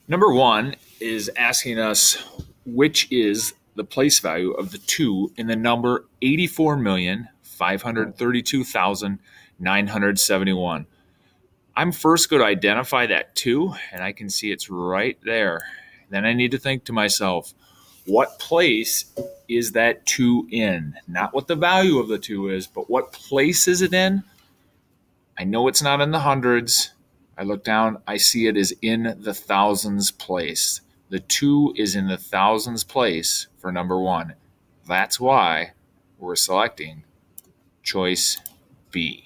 Number one is asking us which is the place value of the 2 in the number 84,532,971. I'm first going to identify that 2, and I can see it's right there. Then I need to think to myself, what place is that 2 in? Not what the value of the 2 is, but what place is it in? I know it's not in the hundreds. I look down, I see it is in the thousands place. The 2 is in the thousands place for number 1. That's why we're selecting choice B.